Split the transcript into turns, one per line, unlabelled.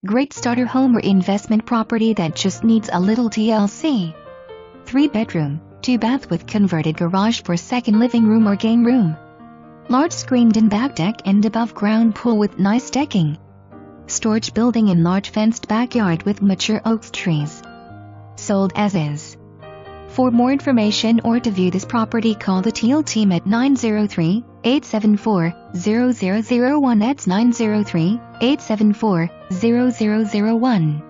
Great starter home or investment property that just needs a little TLC. 3-bedroom, 2-bath with converted garage for second living room or game room. Large screened-in back deck and above-ground pool with nice decking. Storage building in large fenced backyard with mature oak trees. Sold as is. For more information or to view this property, call the Teel team at 903-874-0001. That's 903-874-0001.